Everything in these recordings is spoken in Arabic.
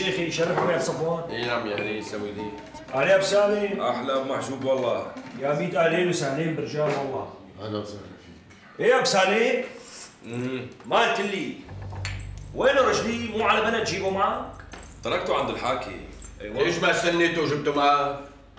شيخي شرف عمي صفوان. اي نعم يا هلي سوي لي. علي ابو سالم. احلى ابو محجوب والله. يا ميت اهلين وسهلين برجال والله. اهلا وسهلا فيك. ايه يا ابو سالم؟ ما قلت لي وينه رشدي؟ مو على بلد تجيبه معك؟ تركته عند الحاكي. أيوة. ليش ما استنيته وجبته معك؟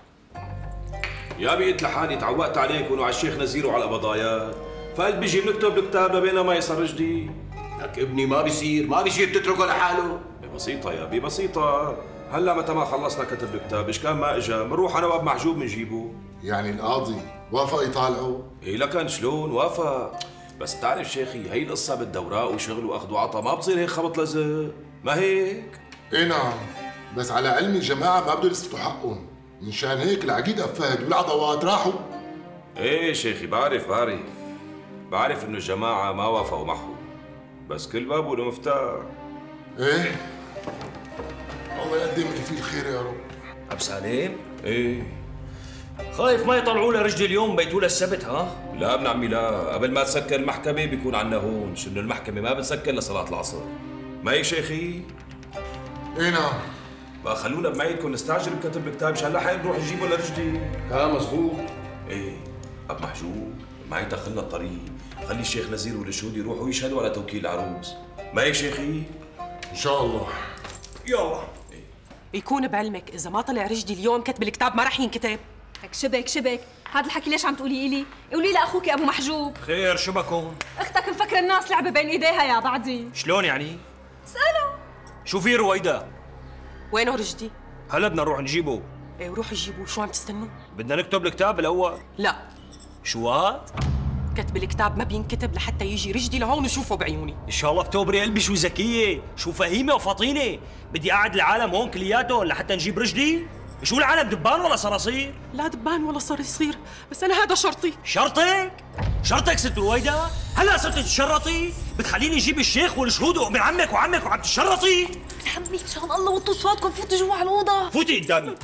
يا بقيت لحالي تعودت عليكم وعلى الشيخ نزير وعلى القبضايات، فقلت بيجي بنكتب الكتاب لبينما يصير رشدي. لك ابني ما بيصير تتركه لحاله. بسيطة يا بي بسيطة، هلا متى ما خلصنا كتب الكتاب إيش كان ما اجا بنروح انا واب محجوب بنجيبه. يعني القاضي وافق يطالعه؟ ايه لكن شلون وافق؟ بس تعرف شيخي هي القصة بدها اوراق وشغل واخذ وعطا، ما بتصير هيك خبط لزق، ما هيك؟ ايه نعم، بس على علم الجماعة ما بدهم يثبتوا حقهم، منشان هيك العقيد أفاد والعضوات راحوا. ايه شيخي بعرف انه الجماعة ما وافقوا معه، بس كل باب وله مفتاح. ايه الله يقدم اللي فيه الخير يا رب. ابو سالم؟ ايه خايف ما يطلعوا له رشدي اليوم بيتوا له السبت ها؟ لا ابن عمي لا، قبل ما تسكر المحكمة بيكون عنا هون، شنو المحكمة ما بتسكر لصلاة العصر. ما هيك شيخي؟ ايه نعم. بقى خلونا بميتكم نستعجل بكتب الكتاب مشان لحق نروح نجيبه لرشدي. مزبوط. ايه اب محجوب معي دخلنا الطريق، خلي الشيخ نزير والشهود يروحوا يشهدوا على توكيل العروس، ما هيك شيخي؟ ان شاء الله. يلا يكون بعلمك اذا ما طلع رشدي اليوم كتب الكتاب ما رح ينكتب. لك شبك هذا الحكي ليش عم تقولي إلي؟ قولي لأخوك ابو محجوب. خير شو بكون؟ اختك مفكره الناس لعبه بين ايديها يا بعدين. شلون يعني؟ اسأله. شو في رويدا؟ وينه رشدي؟ هلا بدنا نروح نجيبه. ايه روحوا جيبوه، شو عم تستنوا؟ بدنا نكتب الكتاب الاول. لا، شو هاد؟ كتب الكتاب ما بينكتب لحتى يجي رشدي لهون وشوفه بعيوني. ان شاء الله بتوبري قلبي شو ذكيه، شو فهيمه وفطينه، بدي اقعد العالم هون كلياتهم لحتى نجيب رشدي؟ شو العالم دبان ولا صراصير؟ لا دبان ولا صراصير، بس انا هذا شرطي. شرطك ست رويدا؟ هلا صرت تتشرطي؟ بتخليني اجيب الشيخ والشهود وامي عمك وعمك وعم تتشرطي؟ عمي ان شاء الله وطوا صوتكم، فوتوا جوا على الاوضه. فوتي قدامي،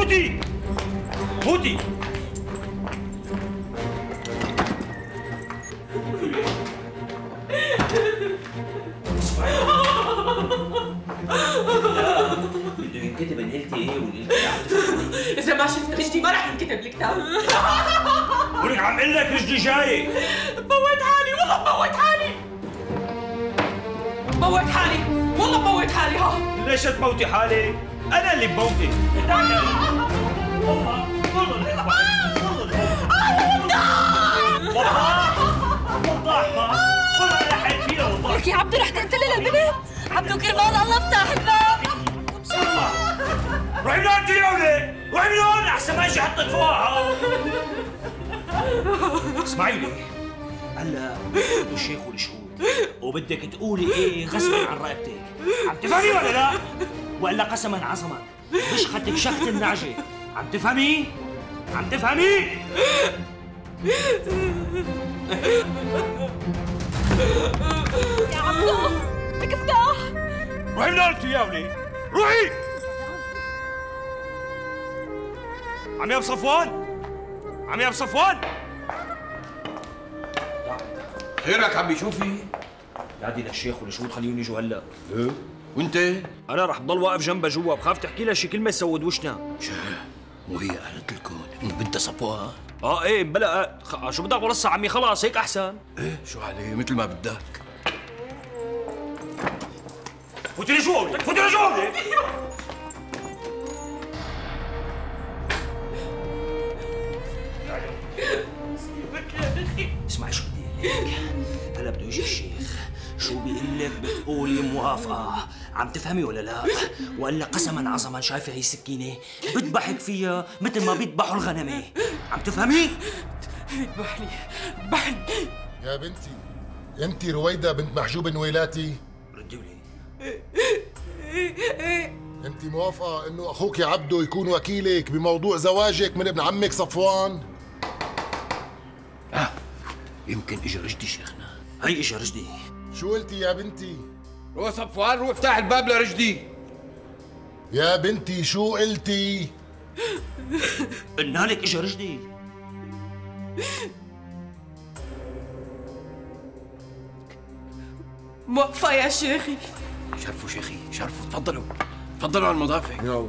فوتي بده ينكتب انقلتي ايه والقلتي عم تفهمي؟ اذا ما شفت رشدي ما رح ينكتب الكتاب. ولك عم اقول لك رشدي جاي. بموت حالي والله بموت حالي ها. ليش تموتي حالك؟ انا اللي بموتك. والله لك يا عبدو رح تقتلي للبنت. عبدو كرمال الله افتح الباب. روحي من هون انت يا ولد، روحي من هون احسن ما اجي احطك فوقها. اسمعي لي، هلا الشيخ والشهود وبدك تقولي ايه غصبا عن رقبتك، عم تفهمي ولا لا؟ والا قسما عظما بشختك شخت النعجه، عم تفهمي؟ يا عبدو لك افتح. روحي من هون انت يا ولد، روحي. عمي ابو صفوان خيرك عمي شو في؟ نادي للشيخ والشهود خليهم يجوا هلا. ايه وانت؟ انا رح ضل واقف جنبها جوا، بخاف تحكي لها شي كلمه تسود وشنا. مو هي قالت لكم انه بدها صفوان؟ ايه بلا شو بدك ورصها عمي، خلاص هيك احسن. ايه شو عليه مثل ما بدك. فوتي لجوا. اسمعي شو بدي اقول لك، هلا بده يجي الشيخ، شو بيقول لك بتقولي موافقة، عم تفهمي ولا لا؟ ولا قسما عظما شايفة هي السكينة بذبحك فيها مثل ما بيذبحوا الغنمة، عم تفهمي؟ اذبحني. يا بنتي انت رويدا بنت محجوب نويلاتي؟ ردي لي. انت موافقة انه اخوك عبدو يكون وكيلك بموضوع زواجك من ابن عمك صفوان؟ يمكن اجى رشدي شيخنا. هي اجى رشدي. شو قلتي يا بنتي؟ روح صفوان روح افتح الباب لرشدي. يا بنتي شو قلتي؟ قلنا لك اجى رشدي. موقفة يا شيخي. شرفوا شيخي شرفوا، تفضلوا تفضلوا على المضافة. يلا.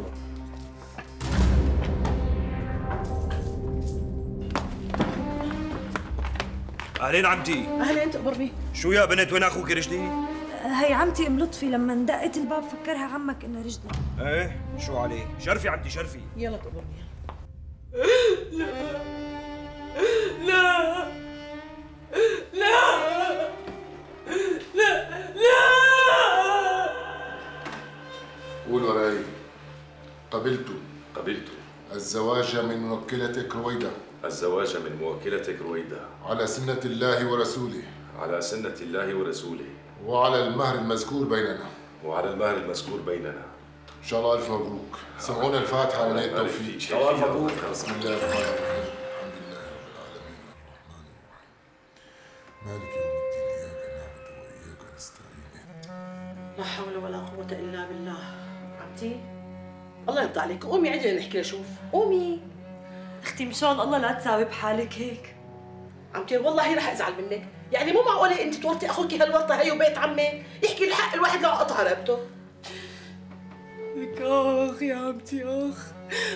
اهلين عمتي. اهلين تقبرني. شو يا بنت وين اخوك رشدي؟ هي عمتي ام لطفي لما دقت الباب فكرها عمك انها رشدي. ايه شو عليه؟ شرفي عمتي شرفي. يلا تقبرني. قول وراي. قبلت الزواج من موكلتك رويدة. الزواج من موكلتك رويدة على سنة الله ورسوله. على سنة الله ورسوله. وعلى المهر المذكور بيننا. وعلى المهر المذكور بيننا. إن شاء الله ألف مبروك. سمعونا الفاتحة على نية التوفيق. إن شاء الله مبروك. بسم الله الرحمن الرحيم. الحمد لله رب العالمين الرحمن الرحيم مالك يوم الدين إياك نعبد وإياك نستعين. لا حول ولا قوة إلا بالله. عمتي الله يرضى عليك، قومي عدنا نحكي لشوف. قومي اختي مشان الله لا تساوي بحالك هيك. عمتي والله رح ازعل منك، يعني مو معقولة انت تورطي اخوك هالورطة هي وبيت عمك، يحكي الحق الواحد لو قطع رقبته. لك اخ يا عمتي اخ،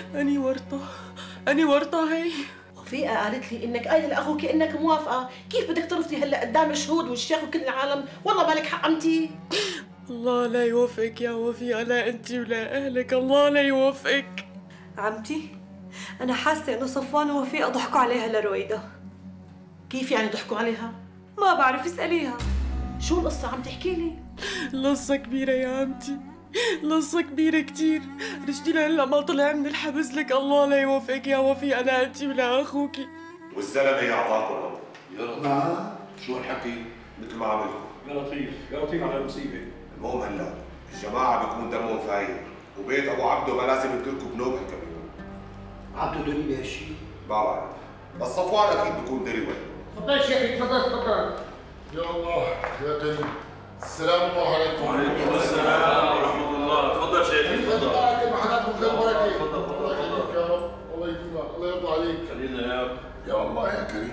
اني ورطة هي. وفيقة قالت لي انك قايله لاخوك انك موافقة، كيف بدك ترفضي هلا قدام الشهود والشيخ وكل العالم؟ والله مالك حق عمتي. الله لا يوفقك يا وفيقة، لا انت ولا اهلك، الله لا يوفقك. عمتي انا حاسة انه صفوان ووفيقة ضحكوا عليها لرويدة. كيف يعني ضحكوا عليها؟ ما بعرف، اسأليها. شو القصة عم تحكي لي؟ قصة كبيرة يا عمتي، قصة كبيرة كتير. رشدي لهلا ما طلع من الحبس، لك الله لا يوفقك يا وفيقة، لا انت ولا اخوك. والزلمة اعطاكم يا لطيف. نعم. شو الحكي؟ مثل ما عملكم. يا لطيف على المصيبة. المهم هلا الجماعة بيكون دمهم فاير، وبيت ابو عبده ما لازم يتركوا بنوب هالكبير. عبده دليل بهالشيء؟ ما بعرف، بس صفوان اكيد بيكون دري وين. تفضل شيخي، تفضل. يا الله يا كريم. السلام عليكم. وعليكم السلام ورحمة الله. تفضل شيخي تفضل. الله محلاتكم خير بركة. الله يخليك يا رب، الله يديمك، الله يرضى عليك. خلينا يا يا الله يا كريم.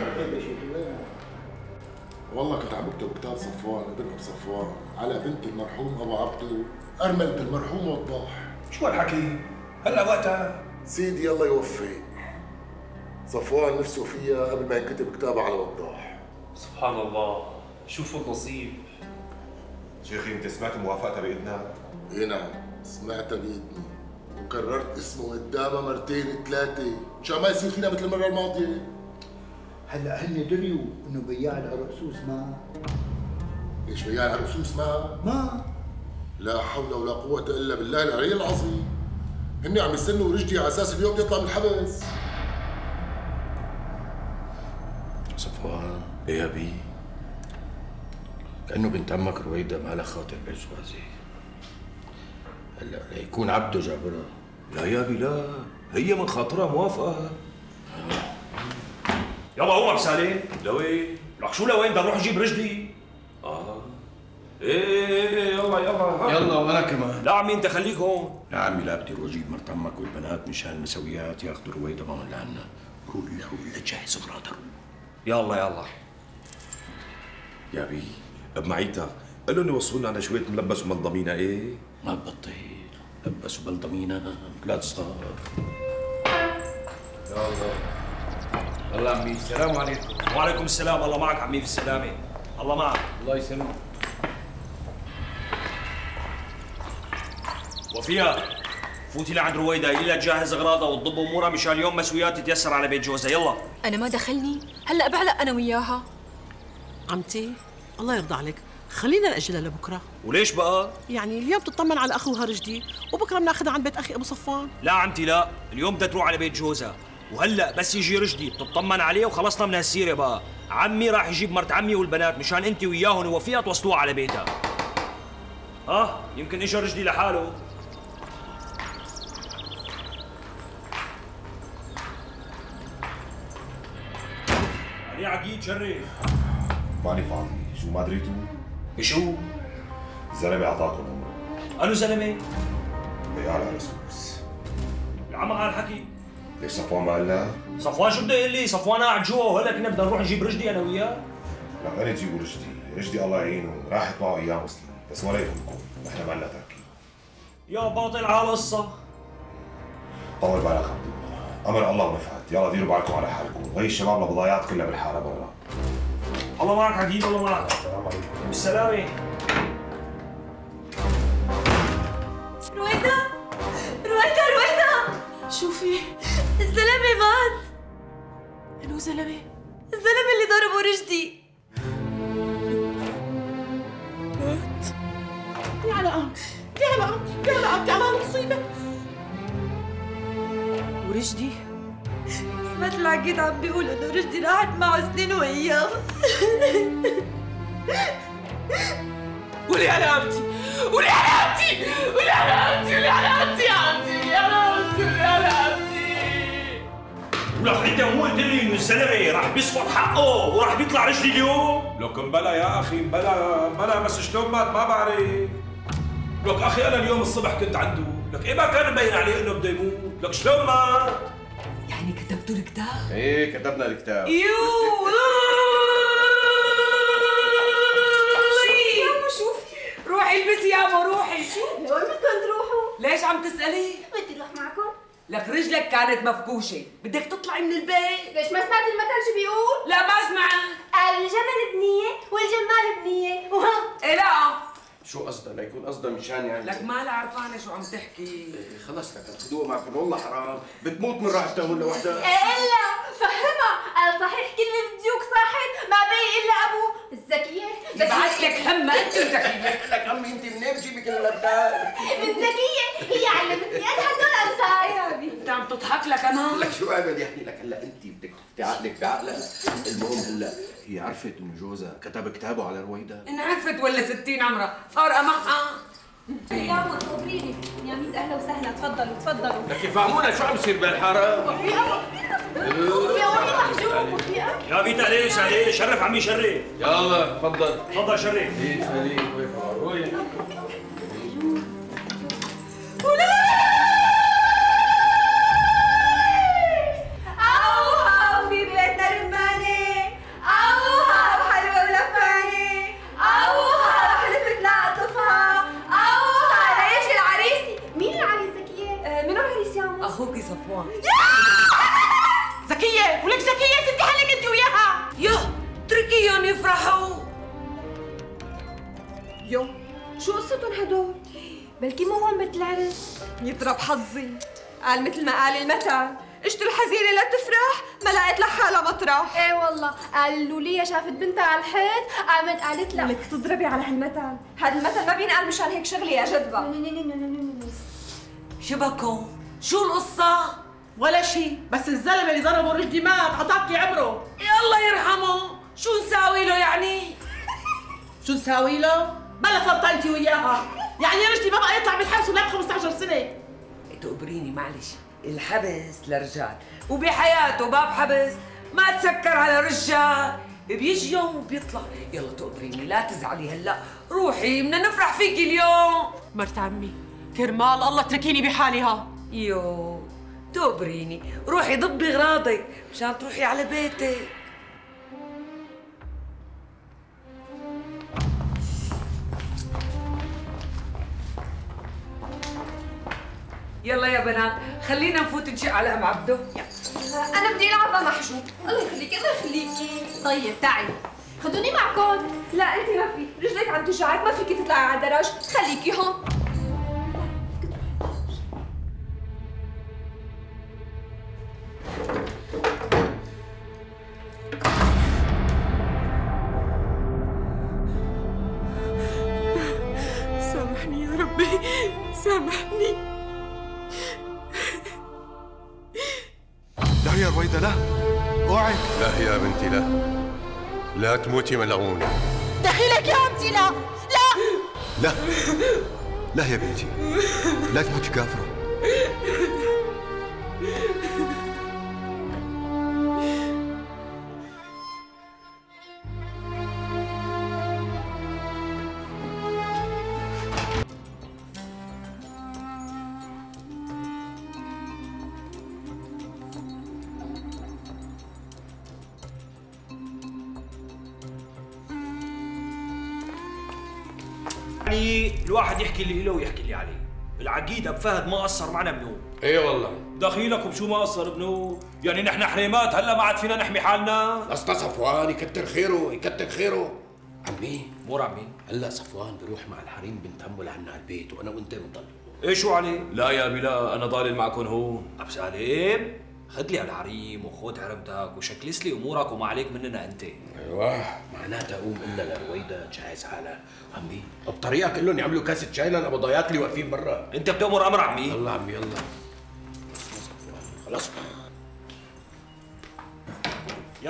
والله كنت عم بكتب كتاب صفوان ابن ابو صفوان على بنت المرحوم ابو عبده، ارملة المرحوم وضاح. شو هالحكي؟ هلا وقتها. سيدي الله يوفق. صفوان نفسه فيها قبل ما ينكتب كتابه على وضاح. سبحان الله، شوفوا النصيب. شيخي انت سمعت موافقتها باذنك؟ اي نعم سمعتها باذني، وكررت اسمه قدامها مرتين ثلاثة مشان ما يصير فينا مثل المرة الماضية. هلا هن دريوا انه بياع العرقسوس ما ليش بياع العرقسوس ما؟ لا حول ولا قوة إلا بالله العلي العظيم. هن عم يستنوا رشدي على أساس اليوم يطلع من الحبس. صفوان. ايه يا بي؟ كأنه بنت عمك رويدة ما لها خاطر بجوازي. هلا يكون عبده جابرها. لا يا بي لا، هي من خاطرها موافقة. يلا قوم بسالم. لوين؟ لك شو لوين؟ بدنا نروح نجيب رشدي. ايه يلا يلا وانا كمان. لا عمي انت خليك هون. يا عمي لا، بدي اروح اجيب مرت عمك والبنات مشان المسويات ياخذوا رويدة معهم لعنا. روح لجهز اغراضها. يلا يا بي بمعيتك قال لهم يوصلونا على شوية ملبس ومنضمينة. ايه؟ ما ببطل لبس وبلضمينا لا تصدر. يلا عمي، السلام عليكم. وعليكم السلام. الله معك عمي في السلامة. الله معك. الله يسلمك. وفيها فوتي لعند رويدة، قولي لها تجهز اغراضها وتضب امورها مشان اليوم مسويات تتيسر على بيت جوزها. يلا. انا ما دخلني، هلا بعلق انا وياها. عمتي الله يرضى عليك، خلينا نأجلها لبكره. وليش بقى؟ يعني اليوم تطمن على اخوها رشدي، وبكره بناخذها عند بيت اخي ابو صفوان. لا عمتي لا، اليوم بدها تروح على بيت جوزها، وهلا بس يجي رشدي بتطمن عليه وخلصنا من هالسيره بقى. عمي راح يجيب مرت عمي والبنات مشان انت وياهم ووفيها توصلوها على بيتها. يمكن اجى رشدي لحاله. علي عقيد شرف. ماني فاضي، شو ما دريتوا؟ بشو؟ الزلمة اعطاكم عمره. انو زلمه؟ بياع العرقسوس. العمى قال حكي. ليش صفوان ما قال لك؟ صفوان شو بده يقول لي؟ صفوان قاعد جوا وهلا كنا بدنا نروح نجيب رشدي انا وياه. لك انا تجيبوا رشدي الله يعينه، راحت معه ايام مسلم، بس ولا يهمكم، نحن ما لنا تركيب. يا باطل على القصة. طول بالك عبد الله، امر الله ونفعت. يلا ديروا بالكم على حالكم، هي الشباب البضايات كلها بالحاره برا. الله معك عقيل، الله معك. السلام عليكم. بالسلامة. رويدا رويدا رويدا، شوفي الزلمة مات. انو زلمة؟ الزلمة اللي ضربه رشدي مات؟ يا على قمتي، يا على قمتي، يا على قمتي على هالمصيبة. ورشدي؟ سمعت العقيد عم بيقول انه رشدي راحت معه سنين وايام. قولي على قمتي، قولي على قمتي، قولي على قمتي، قولي على قمتي يا قمتي، يا قمتي، قولي على قمتي. ولك انت مو قلت لي انه الزلمه راح بيسقط حقه وراح بيطلع رجلي اليوم؟ لكن بلا يا اخي، بلا بس شلون مات ما بعرف. لك اخي انا اليوم الصبح كنت عنده، لك ايه ما كان مبين عليه انه بده يموت، لك شلون مات؟ يعني كتبتوا الكتاب؟ ايه كتبنا الكتاب. شوفي روحي البسي ياما، روحي. وين بدكم تروحوا؟ ليش عم تسألي؟ بدي اروح معكم. لك رجلك كانت مفكوشة، بدك تطلعي من البيت. ليش ما سمعت المثل شو بيقول؟ لا ما سمعت. قال الجمل بنية والجمال بنية وها. إيه لا. شو قصدها؟ ليكون قصدها مشان يعني لك ما لا عرفانة شو عم تحكي. خلص لك خذوها معكم، والله حرام بتموت من راحتها ولا وحدها. الا فهمها، قال صحيح كل الديوك صاحت ما باقي الا ابوه الذكية. يبعث لك همة انت الذكية. لك عمي انت منين بجيبك الابدال؟ الذكية هي علمتني اضحك هدول امثال يا ابي. انت عم تضحك لك انا؟ لك شو قاعد يحكي لك هلا انت بدك تحطي عقلك بعقلها. المهم هلا هي عرفت انه جوزها كتب كتابه على رويدا؟ ان عرفت ولا 60 عمرها فارقة معها. ياما خبريني يا ميت اهلا وسهلا، تفضلوا تفضلوا. لك يفهمونا شو عم يصير بالحاره. وفي أمي محجوب وفي يا بيت عليه عليه، شرف عمي شرف. يلا تفضل. تفضل شرف. ايه سليم وين أوها في بيتنا رمانة، أوها وحلوة ولفانة، أوها حلفت لأطفها، أوها ليش العريسي. مين العريس زكية؟ منو العريس يا أمو؟ اخوكي صفوان. زكية، ولك زكية سدي حالك انت وياها. يا اتركيهم يفرحوا. يو شو قصتهم هدول؟ بلكي مو هون بيت العرس. يضرب حظي، قال مثل ما قال المثل، اشتري الحزيرة لا تفرح ما لقيت لحالها مطرح. ايه والله، قال اللولية شافت بنتها على الحيط قالت لها لك تضربي على هالمثل، هذا المثل ما بينقال مشان هيك شغلي يا جدبة. شبكوا؟ شو القصة؟ ولا شيء، بس الزلمة اللي ضربه رشدي مات، عطاكي عمره. الله يرحمه، شو نساوي له يعني؟ شو نساوي له؟ بلا فرطة انت وياها، يعني رشدي ما بقى يطلع بالحبس ولا ب 15 سنة. تقبريني معلش، الحبس لرجال وبحياته باب حبس ما تسكر على رجال، بيجي يوم وبيطلع. يلا تقبريني لا تزعلي هلا، روحي بدنا نفرح فيكي اليوم. مرت عمي كرمال الله اتركيني بحالي ها. يو تقبريني، روحي ضبي اغراضك مشان تروحي على بيتك. يلا يا بنات خلينا نفوت نشق على ام عبده. انا بدي العبها محجوب. الله يخليكي الله يخليكي. طيب تعي خدوني معكم. لا انت ما في، رجلك عم توجعك ما فيكي تطلعي على الدرج، خليكي هون. سامحني يا ربي، سامحني. لا يا رويدا لا، اوعي. لا يا بنتي لا، لا تموتي ملعونة. دخيلك يا عمتي لا لا لا لا يا بنتي، لا تموتي كافرة. يعني الواحد يحكي اللي له ويحكي اللي عليه. العقيد ابو فهد ما قصر معنا بنو. ايه والله دخيلك وبشو ما قصر بنو؟ يعني نحن حريمات هلا ما عاد فينا نحمي حالنا؟ اصلا صفوان يكتر خيره يكتر خيره. عمي مور عمي، هلا صفوان بروح مع الحريم بنت عمه لعنا على البيت وانا وانت بنضل. ايه شو عليه؟ لا يا بلا انا ضالل معكم هون. ابو سالم خذ لي الحريم وخذ حرمتك وشكلس لي امورك وما عليك مننا انت. ايوه معناتها قوم قلنا لرويدا تجهز حالها. عمي بطريقك قول لهم يعملوا كاسه شاي للقبضايات اللي واقفين برا. انت بتأمر امر عمي. يلا عمي يلا خلاص. يا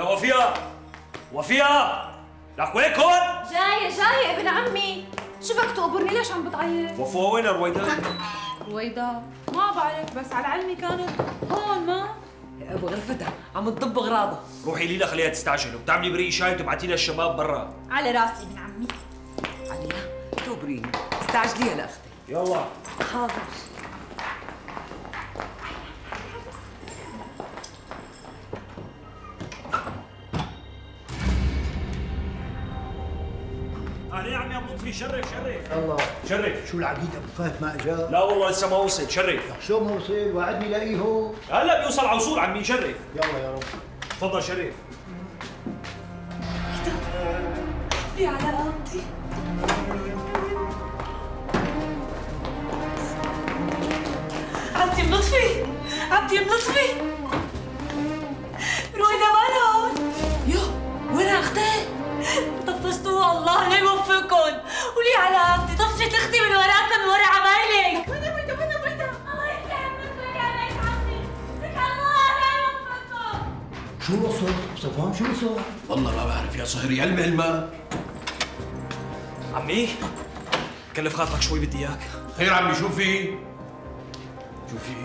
وفيا لك وينك هون؟ جاية ابن عمي. شو بدك تقبرني؟ ليش عم بتعيط؟ وفوة وين رويدا؟ رويدا ما بعرف، بس على علمي كانت هون. ما ابو غرفتها عم تضب اغراضها. روحي ليلى خليها تستعجل وبتعملي بريق شاي وتبعتي لها الشباب برا. على راسي ابن عمي. عليا تبريني استعجليها لاختي. يلا حاضر. اهلا يا عمي ابو لطفي. شرف الله شرف. شو العقيد ابو فهد ما اجا؟ لا والله لسه ما وصل. شرف. شو ما وصل؟ وعدني لاقيه هون. هلا بيوصل على وصول عمي. شرف. يلا يا رب. تفضل شرف. لي على قامتي. عمتي ملطفي، عمتي ملطفي. رويدا مالها هون؟ يو وين اختي؟ طفشتوها الله لا يوفقكم. ولي على عمتي طفشت اختي من وراك من ورا عمايلك. وين الله يسلم منك يا بيت عمي. لك الله لا يوفقكم. شو وصل؟ صفوان شو وصل؟ والله ما بعرف يا صهري علمي الماء. عمي كلف خاطرك شوي بدي اياك. خير عمي شو في؟ شو في؟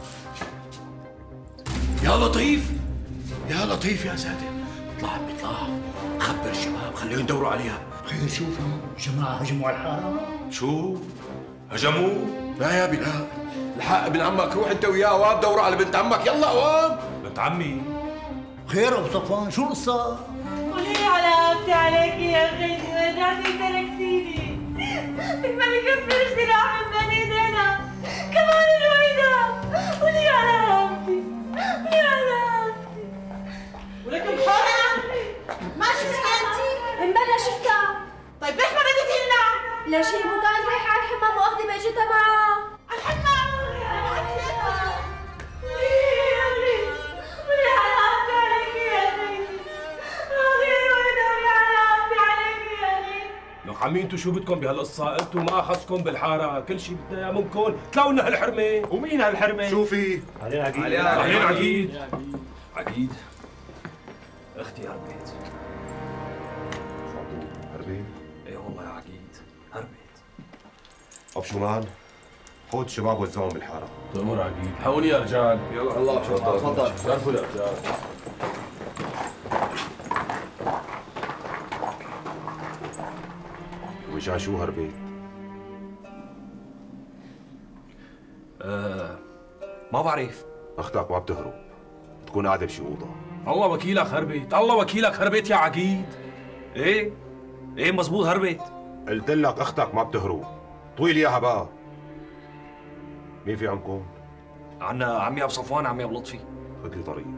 يا لطيف يا لطيف يا ساتر. اطلع عمي اطلع خبر الشباب خليهم يدوروا عليها. خير شو في؟ جماعة هجموا على الحارة؟ شو؟ هجموا؟ لا يا بلا الحق ابن عمك روح انت وياه واب دوروا على بنت عمك. يلا واب. بنت عمي خير ابو صفوان شو القصة؟ ولي على عمتي عليكي يا اخي. رجعتي تركتيني. لك ما بكفي جراح من بين ايدينا. كمان الويدا. ولي على عمتي. ولي على عمتي. ولكن حورة ما شفتها انت؟ امبلا شفتها. طيب ليش ما بدك تقلنا؟ ليش هي مو كانت رايحة على الحمام واخذة باجتها معها؟ على الحمام. ولي على عمتي عليكي يا اخي. اخي الويدا ولي على عمتي عليكي يا اخي. لك عمي انتو شو بدكم بهالقصة؟ انتو ما خصكم بالحارة، كل شيء بدنا اياه منكم، طلعوا لنا هالحرمة. ومين هالحرمة؟ شو في؟ علينا عقيد. علينا عقيد. عقيد اختي هربت. هربين؟ ايه والله يا عقيد هربت. ابشومان خذ الشباب وزعهم بالحاره. تأمر عقيد. حقوني يا رجال. يلا الله تفضل. شرفوا يا رجال. وجا شو هربت؟ ما بعرف. اختك ما بتهرب، بتكون قاعده بشي اوضه. الله وكيلك هربت، الله وكيلك هربت يا عقيد. ايه مزبوط هربت. قلت لك اختك ما بتهرب، طويل اياها بقى. مين في عمكم؟ عنا عمي ابو صفوان، عمي ابو لطفي. خذ لي طريق.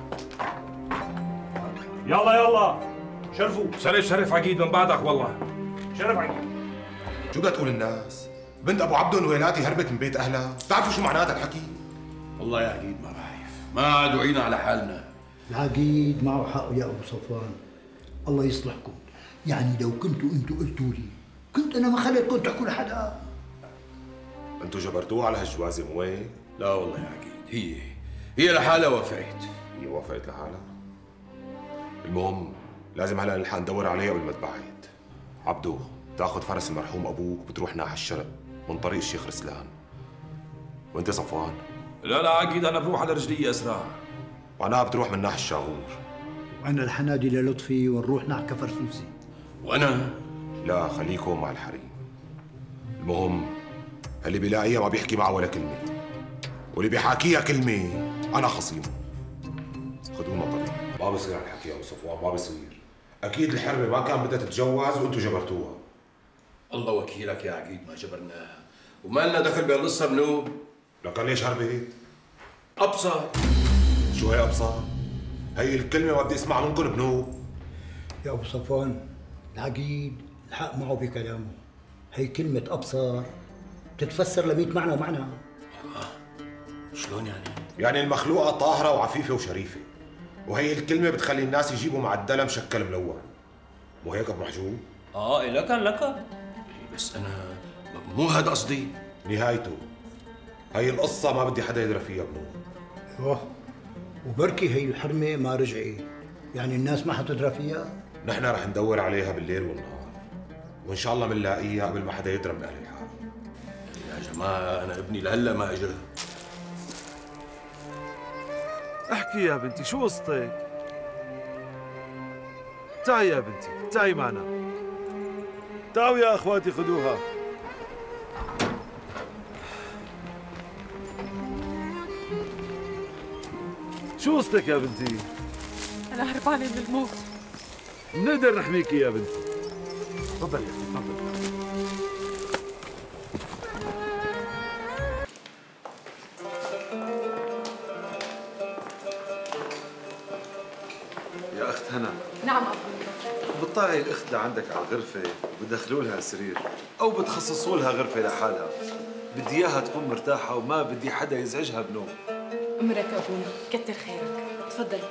يلا شرفوا. شرف عقيد من بعدك والله. شرف عقيد. شو بدها تقول الناس؟ بنت ابو عبده الويلاتي هربت من بيت اهلها، بتعرفوا شو معناتها الحكي؟ والله يا عقيد ما بعرف، ما عاد وعينا على حالنا. العقيد معه حق يا ابو صفوان. الله يصلحكم. يعني لو كنتوا انتوا قلتوا لي كنت انا ما خليتكم تحكوا لحدا. انتوا جبرتوها على هالجوازه مو هيك؟ لا والله يا عقيد هي لحالها وافقت. هي وافقت لحالها؟ المهم لازم هلا نلحق ندور عليها قبل ما تبعد. عبدو تاخذ فرس المرحوم ابوك بتروح ناحية الشرق من طريق الشيخ رسلان. وانت صفوان؟ لا عقيد انا بروح على رجلي اسرع. وانا بتروح من ناحية الشاغور. وانا الحنادي للطفي ونروح نحكي كفرسوسي. وانا؟ لا خليكم مع الحريم. المهم اللي بيلاقيها ما بيحكي معها ولا كلمة، واللي بيحاكيها كلمة أنا خصيمه. خذونا طريق. ما بصير الحكي يا أبو صفوان، ما بصير. أكيد الحرمة ما كان بدها تتجوز وأنتوا جبرتوها. الله وكيلك يا عقيد ما جبرناها، وما لنا دخل بهالقصه بنوب. لكن ليش هربت؟ ابصر. شو هي ابصر؟ هي الكلمه ما بدي اسمعها منكم بنوب. يا ابو صفوان العقيد الحق معه بكلامه، هي كلمه ابصر بتتفسر ل100 معنى ومعنى. شلون يعني؟ يعني المخلوقه طاهره وعفيفه وشريفه، وهي الكلمه بتخلي الناس يجيبوا معدلها مشكل ملون. مو هيك ابو محجوب؟ لك بس انا مو هذا قصدي. نهايته هي القصه ما بدي حدا يدرى فيها بنوب. ايوه، وبركي هي الحرمه ما رجعت، يعني الناس ما حتدرى فيها. نحن رح ندور عليها بالليل والنهار، وان شاء الله بنلاقيها قبل ما حدا يدرى من اهل الحال. يا جماعه انا ابني لهلا ما اجى. احكي يا بنتي، شو قصتك؟ تعي يا بنتي، تعي معنا. تعوا يا اخواتي خذوها. شو قصتك يا بنتي؟ أنا هربانة من الموت. بنقدر نحميكي يا بنتي. تفضلي يا اختي، تفضلي. يا اخت هنا. نعم أبو. بتطلعي الاخت لعندك على الغرفة وبدخلوا لها سرير أو بتخصصوا لها غرفة لحالها. بدي إياها تكون مرتاحة وما بدي حدا يزعجها بنوم. أمرك أبونا، كتر خيرك. تفضلي.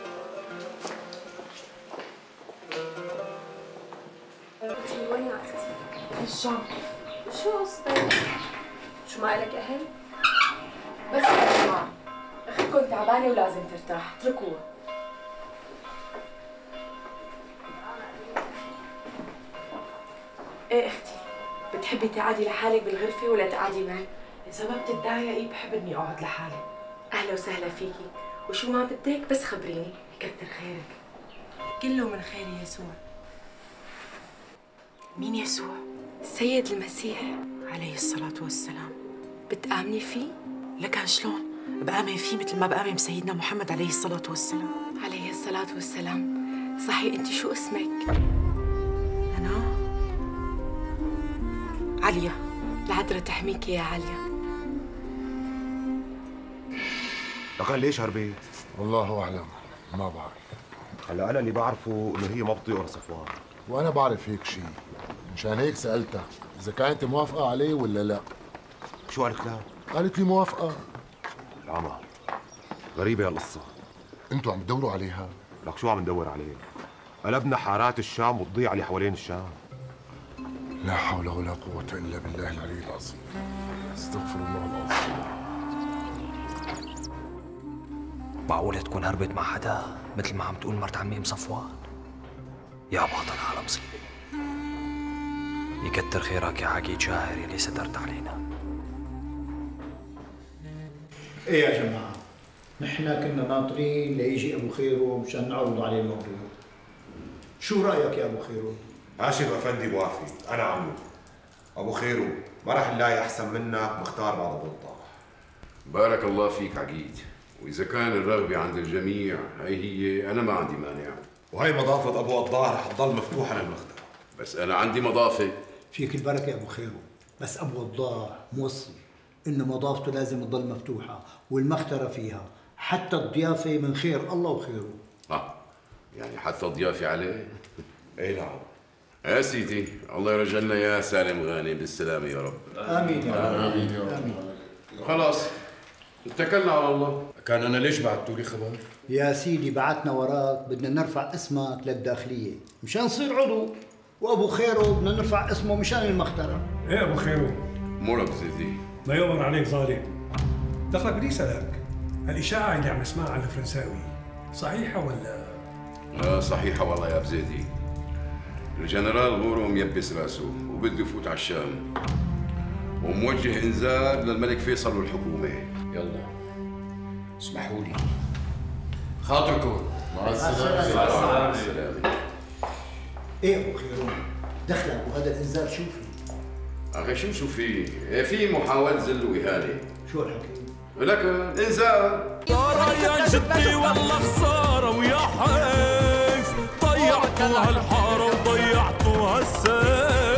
وين يا أختي؟ هشام، شو قصتك؟ شو ما إلك أهل؟ بس يا جماعة، أختكم تعبانة ولازم ترتاح، اتركوها. ايه اختي، بتحبي تقعدي لحالك بالغرفة ولا تقعدي معي؟ إذا ما بتتضايقي بحب إني أقعد لحالي. أهلا وسهلا فيكي، وشو ما بدك بس خبريني. كتر خيرك. كله من خير يسوع. مين يسوع؟ السيد المسيح عليه الصلاة والسلام. بتآمني فيه؟ لكن شلون؟ بآمن فيه مثل ما بآمن بسيدنا محمد عليه الصلاة والسلام. عليه الصلاة والسلام. صحيح، أنت شو اسمك؟ أنا عليا. العذرة تحميكي يا عليا. لكن ليش هربت؟ والله اعلم، ما بعرف. هلا انا اللي بعرفه انه هي ما بتطيق صفوان، وانا بعرف هيك شيء، مشان هيك سالتها اذا كانت موافقه عليه ولا لا. شو قالت لها؟ قالت لي موافقه. العمى غريبه هالقصه. انتوا عم تدوروا عليها؟ لك شو عم ندور عليه؟ قلبنا حارات الشام والضيعه اللي حوالين الشام. لا حول ولا قوة إلا بالله العلي العظيم. استغفر الله العظيم. معقولة تكون هربت مع حدا مثل ما عم تقول مرت عمي ام صفوان؟ يا باطل على مصيبة. يكتر خيرك يا عقيد شاهر يلي سترت علينا. ايه يا جماعة، نحن كنا ناطرين ليجي ابو خيرو مشان نعوض عليه الموضوع. شو رأيك يا ابو خيرو؟ هاشم افندي موافق، انا عمو. ابو خيرو ما راح نلاقي احسن منك مختار بعد ابو الطاح. بارك الله فيك عقيد، واذا كان الرغبه عند الجميع هي انا ما عندي مانع. وهي مضافه ابو الظاهر رح تضل مفتوحه للمختار. بس انا عندي مضافه. فيك البركه يا ابو خيرو، بس ابو الضاح موصي انه مضافته لازم تضل مفتوحه والمختره فيها، حتى الضيافه من خير الله وخيره. يعني حتى الضيافه عليه؟ اي نعم. يا سيدي الله يرجع لنا يا سالم غانم بالسلامه يا رب. امين يا رب. امين يا رب. امين. خلاص اتكلنا على الله. كان انا ليش بعتوا لي خبر؟ يا سيدي بعتنا وراك، بدنا نرفع اسمك للداخليه مشان نصير عضو، وابو خيرو بدنا نرفع اسمه مشان المختره. ايه ابو خيرو، مرق سيدي. ما يؤمر عليك ظالم. دخلك بدي اسالك، الاشاعه اللي عم نسمعها عن الفرنساوي صحيحه ولا؟ لا صحيحه والله يا بزيدي. الجنرال غورو ميبس راسه وبده يفوت على الشام، وموجه انذار للملك فيصل والحكومه. يلا اسمحوا لي. خاطركم. مع السلامه. مع السلامه. ايه ابو خيرو، دخلك وهذا الانذار شو فيه؟ اخي شو فيه؟ في محاولة ذل وإهانة. شو الحكي؟ لك انذار. يا جدي والله خسارة ويا حيف، ضيعتوا هالحارة وضيعتوا هالسيف.